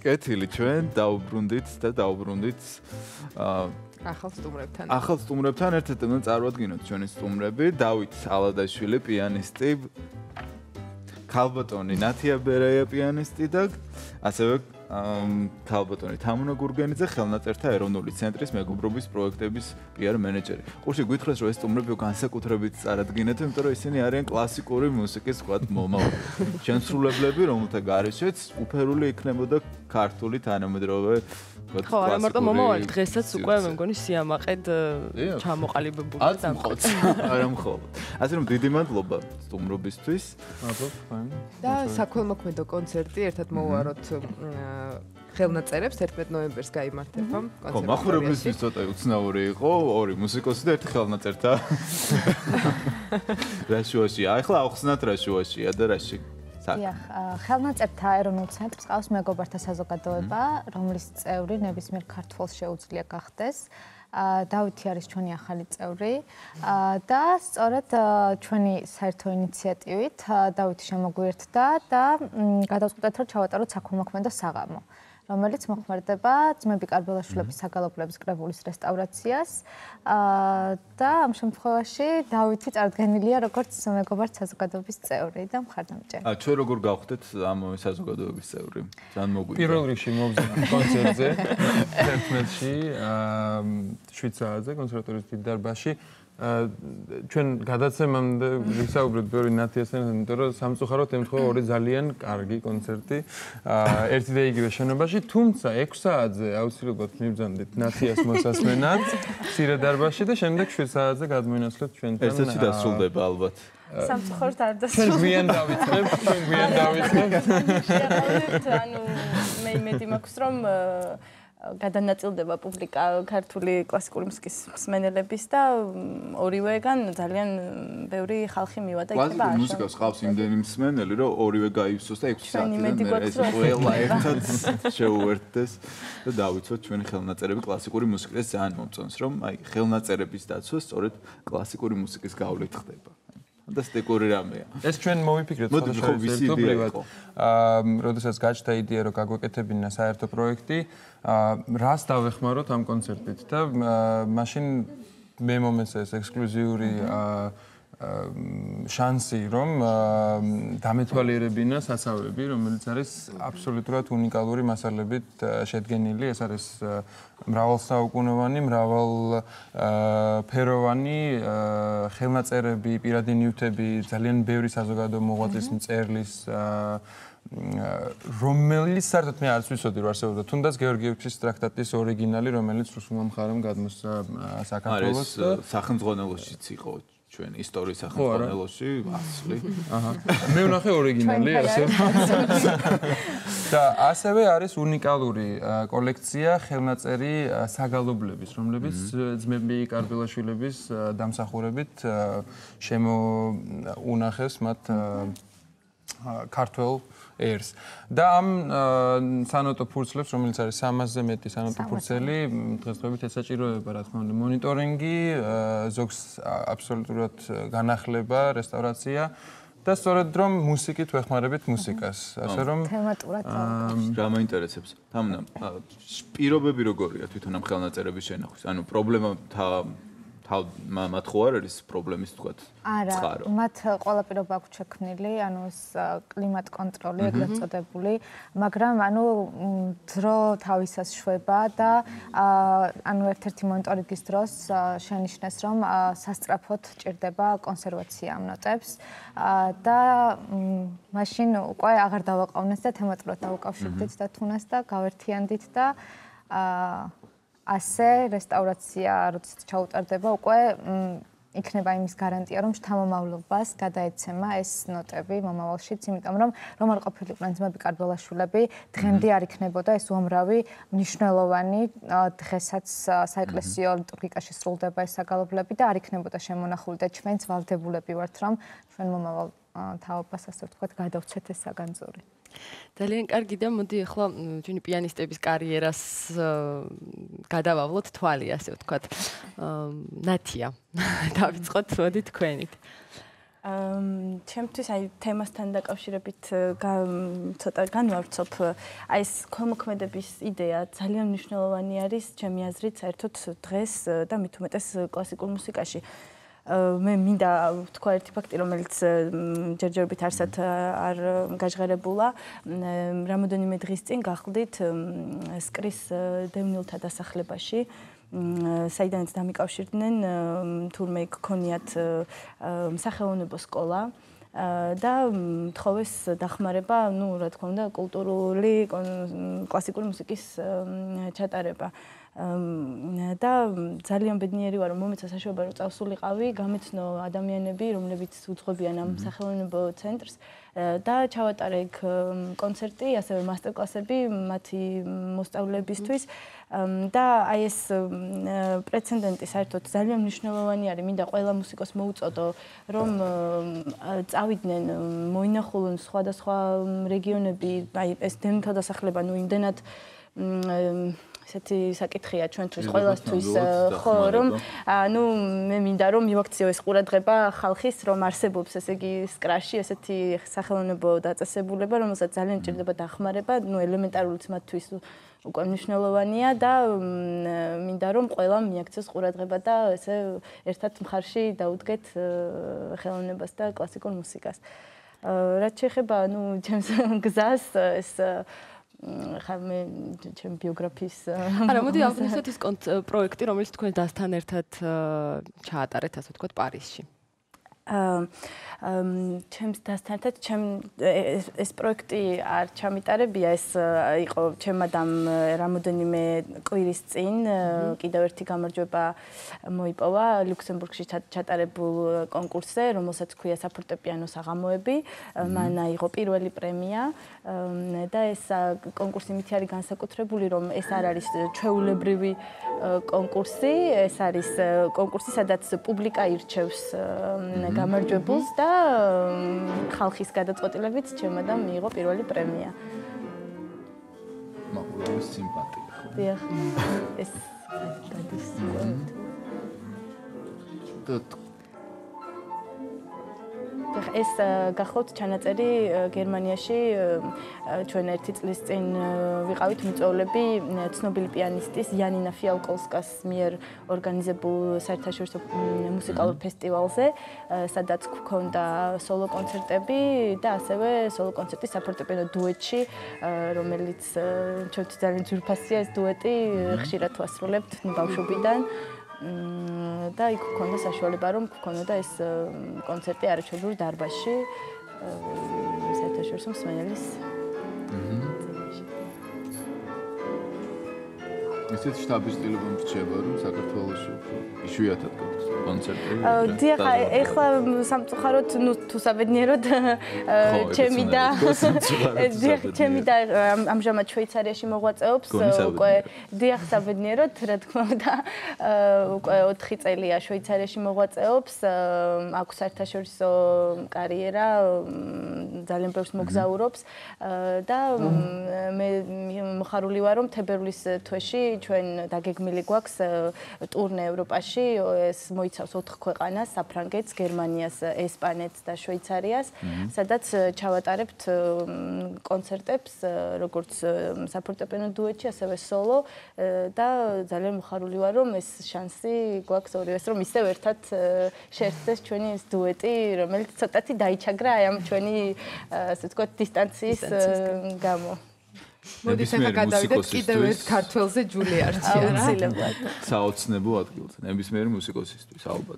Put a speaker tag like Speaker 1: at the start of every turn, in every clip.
Speaker 1: კეთილი ჩვენ დაუბრუნდით და დაუბრუნდით ახალ სტუმრებთან ერთად უნდა წარვადგინოთ ჩვენი სტუმრები. დავით ალადაშვილი პიანისტი, ქალბატონი ნათია ბერაია პიანისტი და ასევე ქალბატონი თამუნა გურგენიძე ხელნაწერთა ეროვნული ცენტრის მეგობრობის პროექტების PR მენეჯერი. ყურში გითხრას რომ ეს სტუმრები განსაკუთრებით წარადგინეთ, იმიტომ რომ ისინი არიან კლასიკური მუსიკის ვთქვათ მომავალი. შემსრულებლები, რომელთა გარეშეც უფერული იქნებოდა ქართული თანამედროვე
Speaker 2: ხო, არა მარტო მომავალი, დღესაც უკვე მე მგონი სიამაყედ ჩამოყალიბებული და
Speaker 1: არა მხოლოდ. ასე რომ დიდი მადლობა სტუმრობისთვის.
Speaker 3: და საქველმოქმედო კონცერტი ერთად მოვუაროთ ხელნაწერებს 11 ნოემბერს გაიმართება
Speaker 1: კონცერტი. ხო, მახურებისთვის ცოტა უცნაური იყო, ორი მუსიკოსი და ერთი ხელნაწერთა. რა შუაშია? ახლა ახსნათ რა შუაშია და რაში
Speaker 4: დიახ, ხელნაწერთა ეროვნულ ცენტრს ყავს მეგობართა საზოგადოება, რომლის წევრი ნებისმიერ ქართველს შეუძლია გახდეს. დავითი არის ჩვენი ახალი წევრი და სწორედ ჩვენი საერთო ინიციატივით დავითი შემოგვიერთდა და გადავწყვიტეთ, რომ ჩავატაროთ საქველმოქმედო საღამო, რომელიც მოხმარდება ძმები კარბელაშვილების საგალობლების კრებულის რესტავრაციას და ამ შემთხვევაში დავითი წარდგენილია როგორც მეგობართა საზოგადოების წევრი და მხარდამჭერი.
Speaker 1: ჩვენ როგორ გავხდეთ ამ საზოგადოების წევრი? ძალიან მოგვიწევს.
Speaker 5: პირველ რიგში მოვზრდით კონცერტზე 11-ში 7 საათზე კონსერვატორიის დიდ დარბაზში. ჩვენ გადაცემამდე ვისაუბრეთ ბევრი ნათიასთან, იმიტომ რომ სამწუხაროდ ემთხვევა ორი ძალიან კარგი კონცერტი ერთი და იგივე შენობაში, თუმცა 6 საათზე აუცილებლად მივბრძანდით ნათიას მოსასმენად მცირე დარბაზში და შემდეგ 7 საათზე გადმოინაცვლეთ ჩვენთან.
Speaker 1: ერთ-ერთი დასრულდება ალბათ.
Speaker 4: სამწუხაროდ არ
Speaker 5: ჩვენ გვიან დავიწყებთ.
Speaker 4: ანუ მე იმედი მაქვს, რომ გადანაწილდება პუბლიკა ქართული კლასიკური მუსიკის მსმენელების და ორივეგან ძალიან ბევრი ხალხი მივიდა იქნება.
Speaker 1: კლასიკური მუსიკას ხავს იმდენი მსმენელი, რომ ორივე გაივსოს და 6 საათიდან ეს ყველა ერთად შეუერთდეს და დავიცოთ ჩვენი ხელნაწერები კლასიკური მუსიკის ძალიან მომწონს, რომ აი ხელნაწერების დაცვა სწორედ კლასიკური მუსიკის გავლით ხდება. ფანტასტიკური რამეა.
Speaker 5: ეს ჩვენ მოვიფიქრეთ
Speaker 1: ხელშეუხებლად.
Speaker 5: როდესაც გაჩნდა იდეა, რომ გაგვეკეთებინა საერთო პროექტი, რას დავეხმაროთ ამ კონცერტით და მაშინ მე მომეცა ეს ექსკლუზიური შანსი, რომ დამეთვალიერებინა სასწავლები, რომელიც არის აბსოლუტურად უნიკალური მასალებით შედგენილი. ეს არის მრავალსაუკუნოვანი, მრავალფეროვანი ხელნაწერები, პირადი ნივთები, ძალიან ბევრი საზოგადო მოღვაწის მწერლის რომელიც საერთოდ მე არც ვიცოდი რომ არსებობდა. თუნდაც გეორგიევიჩის ტრაქტატის ორიგინალი, რომელიც რუსულმა მხარემ გადმოსცა საქართველოს
Speaker 1: და სახელმძღვანელოშიც იყო. ჩვენ ისტორიის სახელმძღვანელოში ასლი.
Speaker 5: მე ვნახე ორიგინალი ასე. და ასევე არის უნიკალური კოლექცია ხელნაწერი საგალობლების, რომლებიც ძმები კარბელაშვილების დამსახურებით შემოუნახეს მათ ქართველ ერს. და ამ სანოტო ფურცლებს, რომელიც არის 300-ზე მეტი სანოტო ფურცელი, დღესდღეობით ესაჭიროება, რა თქმა უნდა, მონიტორინგი, ზოგს აბსოლუტურად განახლება, რესტავრაცია და სწორედ რომ მუსიკით ვეხმარებით მუსიკას. ასე რომ
Speaker 4: თემატურად
Speaker 1: რა მაინტერესებს? თამუნა, პირობები როგორია თვითონ ამ ხელნაწერების შენახვის? ანუ პრობლემა მათ ხო არ არის პრობლემის თქვათ
Speaker 4: არა, მათ ყველა პირობა აქვს შექმნილი, ანუ კლიმატ კონტროლი ეგრეთ წოდებული, მაგრამ ანუ დრო თავისას შვება და ანუ ერთ-ერთი მონიტორინგის დროს შენიშნეს, რომ სასწრაფოდ ჭირდება კონსერვაცია ამ ნოტებს და მაშინ უკვე აღარ დავაყოვნეს და თემატურად დავუკავშირდით და თუნას და გავერთიანდით და ასე რესტავრაცია როდესაც ჩაუტარდება უკვე იქნება იმის გარანტია რომ შთამომავლობას გადაეცემა ეს ნოტები მომავალშიც იმიტომ რომ არ ყოფილიყვნენ ძმები კარბელაშვილები დღემდე არ იქნებოდა ეს უამრავი მნიშვნელოვანი დღესაც საეკლესიო ლიტურგიაში სრულდება ეს საგალობლები და არ იქნებოდა შემონახული და ჩვენც ვალდებულები ვართ რომ ჩვენ მომავალ თაობას ასე ვთქვათ გადავცეთ ეს საგანძური.
Speaker 2: ძალიან კარგი და მოდი ახლა ჩვენი პიანისტების კარიერას გადავავლოთ თვალი, ასე ვთქვათ. ნათია, დავიწყოთ მოდი თქვენით.
Speaker 6: ჩემთვის აი თემასთან დაკავშირებით ცოტა განვავრცობ აი ეს ქველმოქმედების იდეა ძალიან მნიშვნელოვანი არის ჩემი აზრით საერთოდ დღეს და მით უმეტეს კლასიკურ მუსიკაში მე მინდა ვთქვა ერთი ფაქტი რომელიც ჯერჯერობით არსად არ გაჟღერებულა რამოდენიმე დღის წინ გახლდით სკრის დევნილთა დასახლებაში საიდანაც დამიკავშირდნენ თურმე გქონიათ სახელოვნებო სკოლა და თხოვეს დახმარება, ну, რა თქმა უნდა, კულტურული კლასიკური მუსიკის ჩატარება. და ძალიან ბედნიერი ვარ, რომ მომეცა საშუალება რომ წავსულიყავი, გამეცნო ადამიანები, რომლებიც უძღვებიან ამ სახელოვნებო ცენტრს და ჩავატარე ეგ კონცერტი, ასევე მასტერკლასები მათი მოსწავლეებისთვის და აი ეს პრეცედენტი საერთოდ ძალიან მნიშვნელოვანი არის, მინდა ყველა მუსიკოს მოუწოდო, რომ წავიდნენ, მოინახულონ სხვადასხვა რეგიონები, აი ეს დევნილთა დასახლება, ну, იმდენად ესეთი საკითხია ჩვენთვის ყველასთვის ხო რომ ну მე მინდა რომ მივაქციო ეს ყურადღება ხალხის რომ არსებობს ესე იგი სკრაში ესეთი სახელოვნებო დაწესებულება რომელსაც ძალიან ჭირდება დახმარება ну ელემენტარულიც მათთვის უკვე მნიშვნელოვანია და მინდა რომ ყველამ მიაქციოს ყურადღება და ესე ერთად მხარში დაუდგეთ ხელოვნებას და კლასიკურ მუსიკას რაც შეეხება ну ჩემს გზას ეს ხა მე ჩემ ბიოგრაფიის
Speaker 2: არა მოდი ავსვით ის პროექტი რომელიც თქვენ დასთან ერთად ჩაატარეთ ასე ვთქვათ პარიზში ჩემს დასთან ერთად ეს პროექტი არ ჩამიტარებია ეს იყო ჩემადამ რამოდენიმე კვირის წინ კიდევ ერთი გამარჯვება მოიპოვა ლუქსემბურგში ჩატარებულ კონკურსზე რომელსაც ქვია საფორტეპიანო საღამოები მან აიღო პირველი პრემია და ეს კონკურსი მითი არის განსაკუთრებული რომ ეს არ არის ჩვეულებრივი კონკურსი ეს არის კონკურსი სადაც პუბლიკა ირჩევს გამარჯვებულს და ხალხის გადაწყვეტილებით ჩემადამ მიიღო პირველი პრემია.
Speaker 1: მაყურებლის სიმპათია.
Speaker 6: დიახ. ეს დადის. ეს გახლავთ ჩანაწერი გერმანიაში ჩვენ ერთი წლის წინ ვიყავით მიწვეულები ცნობილი პიანისტის იანინა ფიალკოვსკას მიერ ორგანიზებულ საერთაშორისო მუსიკალურ ფესტივალზე სადაც გქონდა სოლო კონცერტები და ასევე სოლო კონცერტი საფორტეპიანო დუეტში რომელიც ჩვენთვის ძალიან ძვირფასია ეს დუეტი ხშირად ვასრულებთ ბავშვობიდან და იქ გქონდა საშუალება რომ გქონოდა ეს კონცერტი არაჩვეულებრივ დარბაზში საერთაშორისო მსმენელის
Speaker 1: ისეთ შტაბის სტილობამ რჩება რომ საქართველოში იშვიათად გაქვს კონცერტები
Speaker 6: დიახ ეხლა სამწუხაროდ ნუ თუ საბედნიეროდ ჩემი და ჩემი და ამჟამად შვეიცარიაში მოღვაწეობს უკვე დიახ საბედნიეროდ რა თქმა უნდა უკვე 4 წელია შვეიცარიაში მოღვაწეობს აქვს საერთაშორისო კარიერა ძალიან ბევრს მოგზაურობს და მე მოხარული ვარ რომ თებერვლის თვეში ჩვენ დაგეგმილი გვაქვს ტურნე ევროპაში ეს მოიცავს 4 ქვეყანას საფრანგეთს, გერმანიას, ესპანეთს და შვეიცარიას, სადაც ჩავატარებთ კონცერტებს როგორც საფორტეპიანო დუეტში, ასევე სოლო და ძალიან მოხარული ვარ რომ ეს შანსი გვაქვს ორივეს რომ ისევ ერთად შეერთდეს ჩვენი ეს დუეტი, რომელიც ცოტათი დაიჩაგრა აი ამ ჩვენი ასე ვთქვათ დისტანციის გამო.
Speaker 3: მოდი ახლა გადავიდეთ კიდევ ერთ ქართველზე ჯულია არჩია რა.
Speaker 1: საოცნებო ადგილზე. ნებისმიერი მუსიკოსისთვის ალბათ.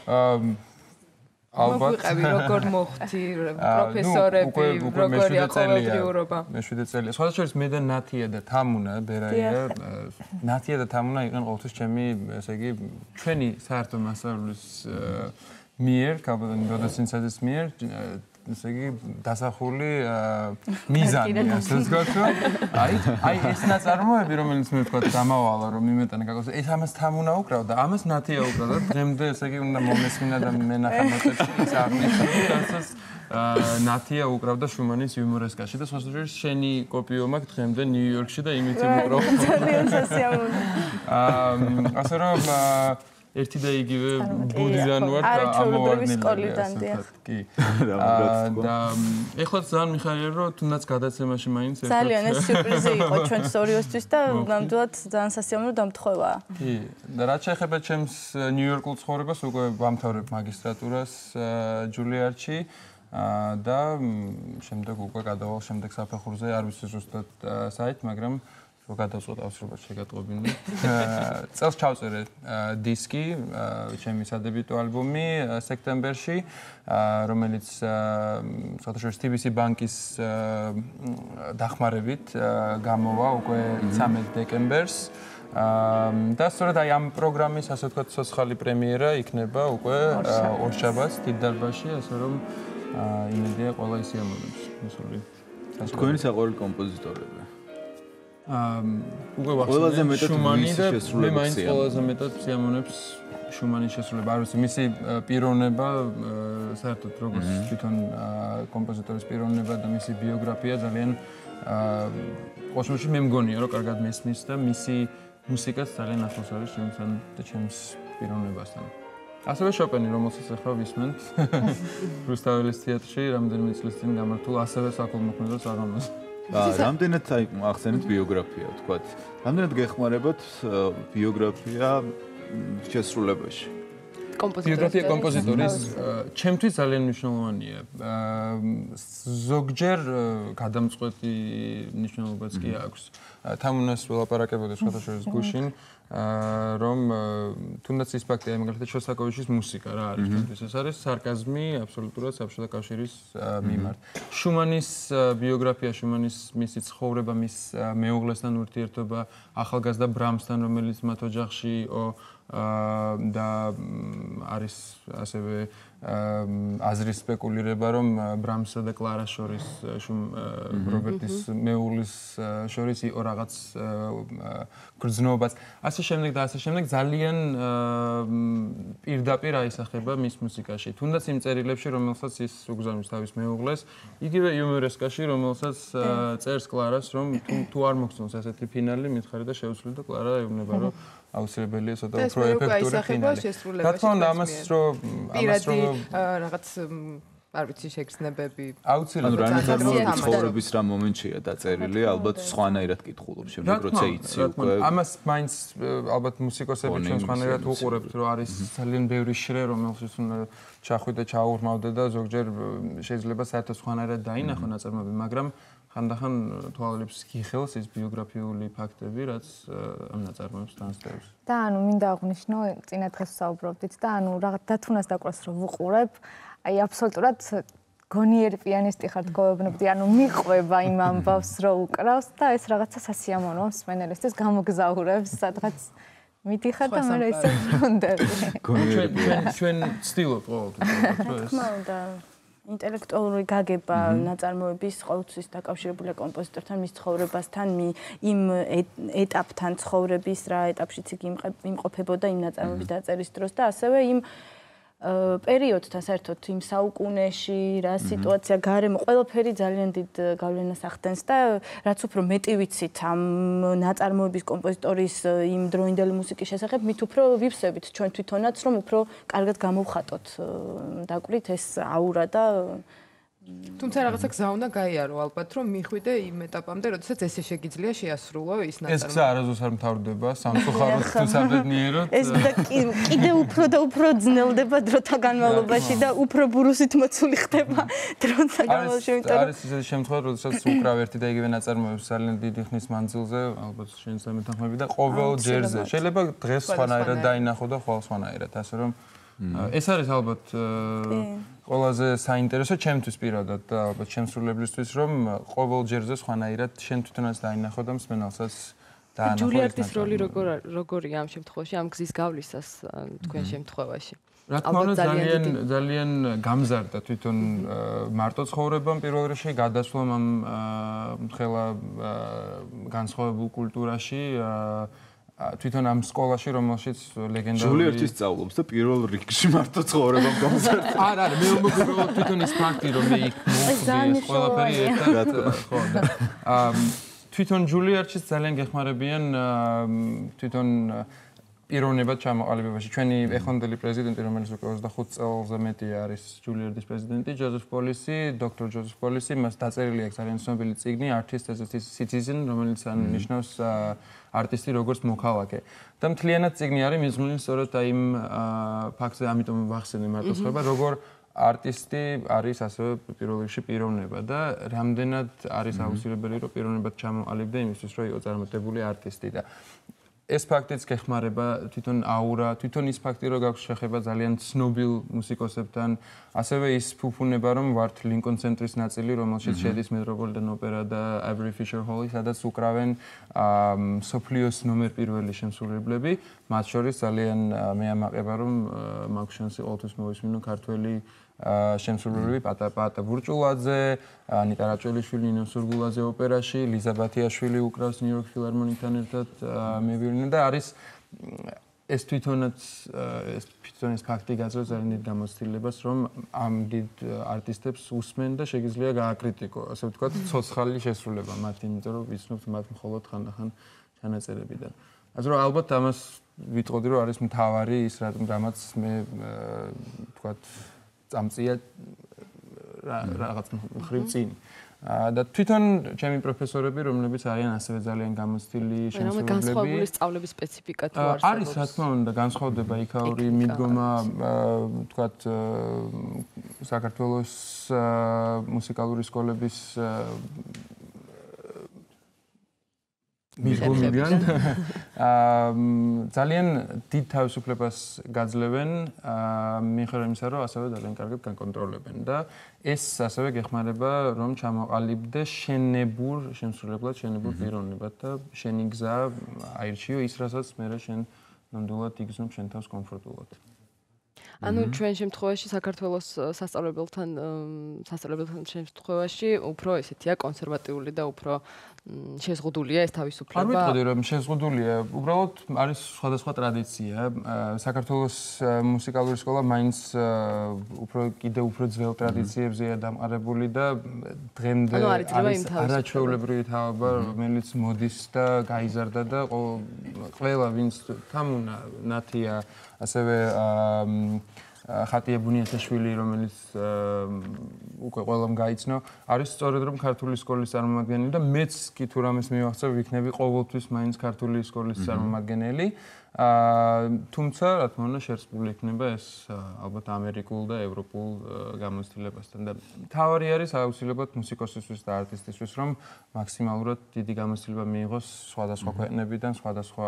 Speaker 3: ალბათ. მოგვიყევი როგორ მოხდი პროფესორები, როგორი ყოველდღიურობა.
Speaker 5: მე 7 წელია. სხვადასხვა მე და ნათია და თამუნა ბერაია. ნათია და თამუნა იყვნენ ყოველთვის ჩემი, ესე იგი, ჩვენი საერთო მასწავლებლის მიერ, კაბოდოსინსაზის მიერ ესე იგი დასახული მიზანი ასე ვთქვათ რომ აი ეს ნაწარმოები რომელიც მე ვთქვათ გამავალა რომ იმეტანა გაგოს ეს ამას თამუნა უკრავდა ამას ნათია უკრავდა დღემდე ესე იგი უნდა მომესმინა და მენახა მოწესრიგეს აღნიშნავს ნათია უკრავდა შუმანის იუმორესკაში და სხვადასხვა შენი კოპიო მაქვს დღემდე ნიუ-იორკში და იმით უკრავ
Speaker 6: ძალიან სასიამოვნო
Speaker 5: ასე რომ ერთი და იგივე ბუდიდან ვართ ამოვარდნილი კი და ეხლა ძალიან მიხარია რომ თუნდაც გადაცემაში მაინც ერთად
Speaker 2: ძალიან ეს სიურპრიზი იყო ჩვენს ორივესთვის და ნამდვილად ძალიან სასიამოვნო დამთხოვაა
Speaker 5: კი და რაც შეეხება ჩემს ნიუ-იორკულ ცხოვრებას უკვე ვამთავრებ მაგისტრატურას ჯულიარდში და შემდეგ უკვე გადავალ შემდეგ საფეხურზე არ ვიცი ზუსტად საით მაგრამ რო გადავწყვეტ ავსრულად შეგატყობინე. წელს ჩავწერე დისკი, ჩემი სადებიუტო ალბომი სექტემბერში, რომელიც საერთაშორისო TBC ბანკის დახმარებით გამოვა უკვე 13 დეკემბერს. და სწორედ აი ამ პროგრამის ასე ვთქვათ ცოცხალი პრემიერა იქნება უკვე ორშაბათს დიდ დარბაზში, ასე რომ იმედია ყველა ისიამოვნებს მოსული.
Speaker 1: თქვენი საყვარელი კომპოზიტორები
Speaker 5: უკვე ვახსენე შუმანი და მე მაინც ყველაზე მეტად სიამოვნებს შუმანის შესრულება. არ ვიცი, მისი პიროვნება, საერთოდ როგორც თვითონ კომპოზიტორის პიროვნება და მისი ბიოგრაფია ძალიან ყოველშემთხვევაში მე მგონია, რომ კარგად მესმის და მისი მუსიკაც ძალიან ახლოს არის ჩემთან და ჩემს პიროვნებასთან. ასევე შოპენი, რომელსაც ახლა ვისმენთ რუსთაველის თეატრში რამდენიმე წლის წინ გამართულ ასევე საქველმოქმედო საღამოს.
Speaker 1: რამდენად ახსენეთ ბიოგრაფია, ვთქვათ. რამდენად გეხმარებათ ბიოგრაფია შესრულებაში?
Speaker 5: ბიოგრაფია კომპოზიტორის ჩემთვის ძალიან მნიშვნელოვანია. ზოგჯერ გადამწყვეტი მნიშვნელობაც კი აქვს. თამუნას ველაპარაკებოდი სხვადასხვა გუშინ, რომ თუნდაც ის ფაქტია, მაგალითად შოსტაკოვიჩის მუსიკა რა არის ჩვენთვის, ეს არის სარკაზმი აბსოლუტურად საბჭოთა კავშირის მიმართ. შუმანის ბიოგრაფია, შუმანის მისი ცხოვრება, მის მეუღლესთან ურთიერთობა, ახალგაზრდა ბრამსთან, რომელიც მათ ოჯახში იყო და არის ასევე აზრის სპეკულირება, რომ ბრამსსა და კლარას შორის რობერტის მეუღლის შორის იყო რაღაც გრძნობაც. ასე შემდეგ და ასე შემდეგ ძალიან პირდაპირ აისახება მის მუსიკაში. თუნდაც იმ წერილებში, რომელსაც ის უგზავნის თავის მეუღლეს, იგივე იუმორესკაში, რომელსაც წერს კლარას, რომ თუ არ მოგწონს ასეთი ფინალი, მითხარი და შეუძლია და კლარა ეუბნება, რომ აუცილებელია ცოტა უფრო ეფექტური ფინალი. რა თქმა უნდა, ამას რომ
Speaker 3: რაღაც არ ვიცი შეგრძნებები
Speaker 1: აუცილებლად რანაირად ცხოვრების რა მომენტია დაწერილი, ალბათ სხვანაირად კითხულობ შემდეგ როცა იცი უკვე.
Speaker 5: ამას მაინც ალბათ მუსიკოსები ჩვენ სხვანაირად უყურებთ, რომ არის ძალიან ბევრი შრე, რომელშიც უნდა ჩახვიდე, ჩაურმავდე და ზოგჯერ შეიძლება საერთოდ სხვანაირად დაინახო ნაწარმოები, მაგრამ ხანდახან თვალებს გიხელს ის ბიოგრაფიული ფაქტები, რაც ამ ნაწარმოებს განსხვავებს.
Speaker 4: და ანუ მინდა აღვნიშნო, წინა დღეს ვსაუბრობდით და ანუ რაღაც დათუნას დაკვას რომ ვუყურებ, აი აბსოლუტურად გონიერი პიანისტი ხარ თქოებნებდი, ანუ მიყვება იმ ამბავს რომ უკრავს და ეს რაღაცა სასიამოვნოა მსმენელისთვის გამოგზაურებს სადღაც მიდიხარ და მე ესე ვრონდები.
Speaker 5: ჩვენ ცდილობთ ყოველთვის
Speaker 2: თქმა უნდა ინტელექტუალური გაგება ნაწარმოების ყოველთვის დაკავშირებულია კომპოზიტორთან, მის ცხოვრებასთან, იმ ეტაპთან ცხოვრების რა ეტაპშიც იგი იმყოფებოდა იმ ნაწარმოების დაწერის დროს და ასევე იმ პერიოდთან საერთოდ იმ საუკუნეში, რა სიტუაცია, გარემო, ყველაფერი ძალიან დიდ გავლენას ახდენს და რაც უფრო მეტი ვიცით ამ ნაწარმოების კომპოზიტორის იმ დროინდელი მუსიკის შესახებ, მით უფრო ვიფსებით ჩვენ თვითონაც, რომ უფრო კარგად გამოვხატოთ, დაკვირით ეს აურა და
Speaker 3: თუმცა რაღაცა გზა უნდა გაიარო ალბათ, რომ მიხვიდე იმ ეტაპამდე, როდესაც ესე შეგიძლია შეასრულო ის ნაწარმოები.
Speaker 5: ეს გზა არასდროს არ მთავრდება, სამწუხაროდ თუ საბედნიეროდ.
Speaker 2: ეს კიდე უფრო და უფრო ძნელდება დროთა განმავლობაში და უფრო ბურუსით მოცული ხდება დროთა განმავლობაში, იმიტომ რომ
Speaker 5: არის ისეთი შემთხვევა, როდესაც უკრავ ერთი და იგივე ნაწარმოებს ძალიან დიდი ხნის მანძილზე, ალბათ შენ სამეთანხმები და ყოველ ჯერზე. შეიძლება დღეს სხვანაირად დაინახო და ხვალ სხვანაირად, ასე რომ ეს არის ალბათ ყველაზე საინტერესო ჩემთვის პირადად და ალბათ შემსრულებლისთვის, რომ ყოველ ჯერზე სხვანაირად შენ თვითონაც დაინახო და მსმენელსაც დაანახო.
Speaker 3: ჯულიარდის როლი როგორია ამ შემთხვევაში, ამ გზის გავლისას თქვენ შემთხვევაში?
Speaker 5: რა თქმა უნდა ძალიან გამზარდა თვითონ მარტო ცხოვრებამ პირველ რიგში, გადასვლამ ამ ხელა განსხვავებულ კულტურაში თვითონ ამ სკოლაში, რომელშიც ლეგენდარული
Speaker 1: ჯულიარდი სწავლობს და პირველ რიგში მარტო ცხოვრებამ გამზარდა.
Speaker 5: არა, მე მოგვითხრობ თვითონ ის ფაქტი, რომ მე იქ მოხდი ყველაფერი ერთად ხო და თვითონ ჯულიარდშიც ძალიან გეხმარებიან თვითონ პიროვნებად ჩამოყალიბებაში. ჩვენი ეხონდელი პრეზიდენტი, რომელიც უკვე 25 წელზე მეტი არის ჯულიარდის პრეზიდენტი, ჯოზეფ პოლისი, დოქტორ ჯოზეფ პოლისი, მას დაწერილი აქვს ძალიან ცნობილი წიგნი Artist as a Citizen, რომელიც ნიშნავს არტისტი როგორც მოქალაქე. და მთლიანად წიგნი არის მიზნული სწორედ აი იმ ფაქტზე, ამიტომ ვახსენე მარტოს ხება, როგორ არტისტი არის ასევე პირველ რიგში პიროვნება და რამდენად არის აუცილებელი რომ პიროვნებად ჩამოყალიბდა იმისთვის რომ იყოს წარმატებული არტისტი და ეს ფაქტიც გეხმარება თვითონ აურა, თვითონ ის ფაქტი რომ გაქვს შეხება ძალიან ცნობილ მუსიკოსებთან, ასევე ის ფუფუნება რომ ვართ ლინკონ ცენტრის ნაწილი, რომელშიც შედის მეტროპოლიტენ ოპერა და Avery Fisher Hall-ი, სადაც უკრავენ სოფლიოს ნომერ პირველი შემსრულებლები, მათ შორის ძალიან მე ამაყება რომ მაქვს შანსი ყოველთვის მოვისმინო ქართველი შემსრულებლები პატა ბურჭულაძე, ანიტა რაჭველიშვილი ნინო სურგულაძე ოპერაში, ლიზა ბათიაშვილი უკრავს ნიუ-იორკ ფილარმონიკთან ერთად მევიოლინო და არის ეს თვითონაც ეს ფაქტი გაძლევს ძალიან დიდ გამოცდილებას, რომ ამ დიდ არტისტებს უსმენ და შეგიძლია გააკრიტიკო, ასე ვთქვათ, ცოცხალი შესრულება მათ, იმიტომ რომ ვიცნობთ მათ მხოლოდ ხანდახან ჩანაწერებიდან. ასე რომ ალბათ ამას ვიტყოდი, რომ არის მთავარი ის რამაც მე ვთქვათ წამწია რაღაც მხრივ წინ. და თვითონ ჩემი პროფესორები, რომლებიც არიან ასევე ძალიან გამოცდილი შემსრულებლები.
Speaker 7: განსხვავებული სწავლების სპეციფიკა თუ არსებობს?
Speaker 5: არის, რა თქმა უნდა, განსხვავდება იქაური მიდგომა, ვთქვათ, საქართველოს მუსიკალური სკოლების მიდგომიდან ძალიან დიდ თავისუფლებას გაძლევენ მიუხედავად იმისა, რომ ასევე ძალიან კარგად განკონტროლებენ და ეს ასევე გეხმარება, რომ ჩამოყალიბდეს შენებურ შემსრულებლად, შენებურ პიროვნებად და შენი გზა აირჩიო ის, რასაც მე შენ ნამდვილად იგრძნობ შენ თავს კომფორტულად.
Speaker 7: ანუ ჩვენ შემთხვევაში საქართველოს სასწავლებელთან შემთხვევაში უფრო ესეთია კონსერვატიული და უფრო შეზღუდულია ეს თავისუფლება.
Speaker 5: არ ვიტყოდი რომ შეზღუდულია, უბრალოდ არის სხვადასხვა ტრადიცია. საქართველოს მუსიკალური სკოლა მაინც კიდევ უფრო ძველ ტრადიციებზეა დამყარებული და დღემდე არის არაჩვეულებრივი თაობა, რომელიც მოდის და გაიზარდა და ყველა ვინც თამუნა, ნათია, ასევე ხატია ბუნიათაშვილი, რომელიც უკვე ყველამ გაიცნო, არის სწორედ რომ ქართული სკოლის წარმომადგენელი და მეც კი თუ რამეს მივახცევ, ვიქნები ყოველთვის მაინც ქართული სკოლის წარმომადგენელი. თუმცა, რა თქმა უნდა, შერწყმული იქნება ეს ალბათ ამერიკულ და ევროპულ გამოცდილებასთან და მთავარი არის აუცილებლად მუსიკოსისთვის და არტისტისთვის, რომ მაქსიმალურად დიდი გამოცდილება მიიღოს სხვადასხვა ქვეყნებიდან, სხვადასხვა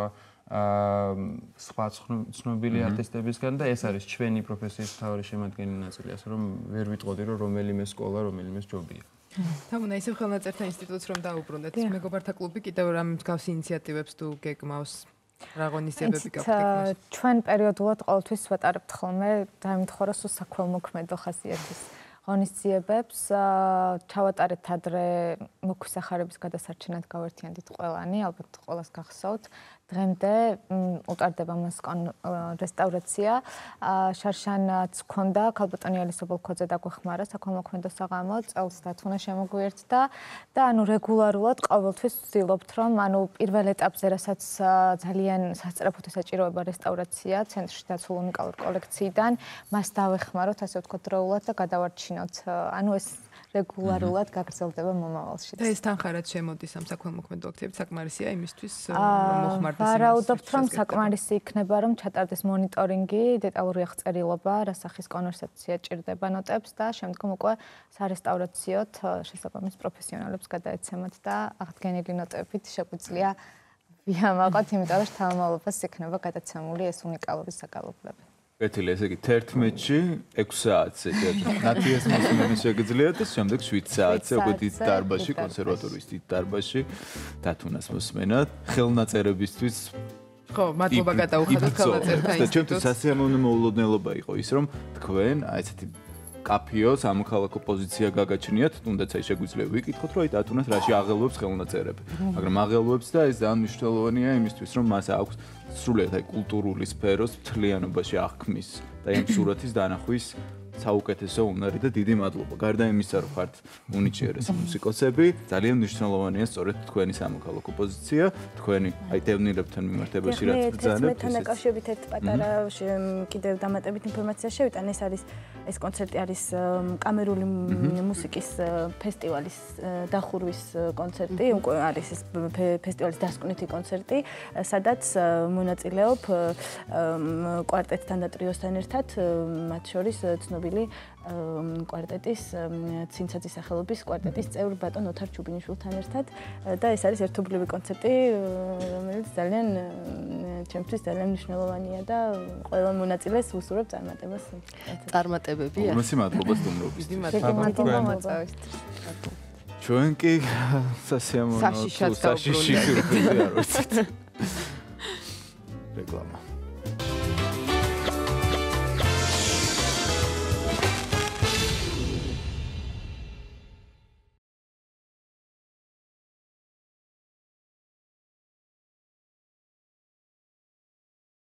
Speaker 5: სხვა ცნობილი არტისტებისგან და ეს არის ჩვენი პროფესიის მთავარი შემადგენელი ნაწილი, ასე რომ ვერ ვიტყოდი, რომ რომელიმე სკოლა, რომელიმე ჯობია.
Speaker 3: თამუნა, ისევ ხელნაწერთა ინსტიტუტს რომ დაუბრუნდეთ, მეგობართა კლუბი კიდევ რამ მსგავს ინიციატივებს თუ გეგმავს? რა ღონისძიებები გაქვთ?
Speaker 4: ჩვენ პერიოდულად ყოველთვის ვატარებთ ხოლმე, დაიმთხო რომ სულ საქველმოქმედო ხასიათის ღონისძიებებს. ჩავატარეთ ადრე მოქვისახარების გადასარჩენად გავერთიანდით ყველანი, ალბათ ყველას გახსოვთ. დღემდე უტარდება მას რესტავრაცია. შარშანაც ჰქონდა, ქალბატონი ალისო ბოლქოძე დაგვეხმარა საქველმოქმედო საღამო, წელს დათუნა შემოგვიერთდა და ანუ რეგულარულად ყოველთვის ვცდილობთ, რომ ანუ პირველ ეტაპზე, რასაც ძალიან სასწრაფოდ ესაჭიროება რესტავრაცია ცენტრში დაცულ უნიკალურ კოლექციიდან, მას დავეხმაროთ, ასე ვთქვათ, დროულად და გადავარჩინოთ. ანუ ეს რეგულარულად გაგრძელდება მომავალში.
Speaker 3: და ეს თანხარად შემოდის ამ საქველმოქმედო აქციებით, საკმარისია იმისთვის, რომ მოხმარდეს.
Speaker 4: ვარაუდობთ, რომ საკმარისი იქნება, რომ ჩატარდეს მონიტორინგი, დეტალური აღწერილობა, რა სახის კონვერსაცია ჭირდება ნოტებს და შემდგომ უკვე სარესტავრაციოდ შესაბამის პროფესიონალებს გადაეცემოთ და აღდგენილი ნოტებით შეგვიძლია ვიამაყოთ, იმიტომ რომ შთამომავლობას იქნება გადაცემული ეს უნიკალური საგალობლები.
Speaker 1: კეთილი, ესე იგი 11-ში 6 საათზე ნათიას მოსმენა შეგიძლიათ და შემდეგ 7 საათზე უკვე დიდ დარბაზში, კონსერვატორიის დიდ დარბაზში დათუნას მოსმენა ხელნაწერებისთვის.
Speaker 3: ხო, მადლობა გადაუხადოთ ხელნაწერთა ინსტიტუტს.
Speaker 1: ჩემთვის სასიამოვნო მოულოდნელობა იყო ის, რომ თქვენ აი ესეთი კაფიო სამოქალაქო პოზიცია გაგაჩნიათ, თუნდაც აი შეგვიძლია ვიკითხოთ, რომ აი დათუნას რაში აღელვებს ხელნაწერები. მაგრამ აღელვებს და ეს ძალიან მნიშვნელოვანია იმისთვის, რომ მას აქვს სრულიად აი კულტურული სფეროს მთლიანობაში აღქმის და იმ სურათის დანახვის საუკეთესო უნარი და დიდი მადლობა. გარდა იმისა, რომ ხართ უნიჭიერესი მუსიკოსები, ძალიან მნიშვნელოვანია სწორედ თქვენი სამოქალაქო პოზიცია, თქვენი აი დევნილებთან მიმართებაში რაც ბრძანებთ.
Speaker 2: მე დაკავშირებით ერთ პატარა კიდევ დამატებით ინფორმაცია შევიტან, ეს კონცერტი არის კამერული მუსიკის ფესტივალის დახურვის კონცერტი, უკვე არის ეს ფესტივალის დასკვნითი კონცერტი, სადაც მონაწილეობ კვარტეტთან და ტრიოსთან ერთად, მათ შორის ცნობილი კვარტეტის ცინცაძის სახელობის კვარტეტის წევრ ბატონ ოთარ ჩუბინიშვილთან ერთად და ეს არის ერთობლივი კონცერტი, რომელიც ძალიან ჩემთვის ძალიან მნიშვნელოვანია და ყველა მონაწილეს ვუსურვებ წარმატებას.
Speaker 7: წარმატებებია.
Speaker 1: უმეტესი მადლობა სტუმრობის.
Speaker 3: დიდი მადლობა
Speaker 4: მოწვევისთვის.
Speaker 1: ჩვენ კი სასიამოვნო საშიში არ ვიცით. რეკლამა.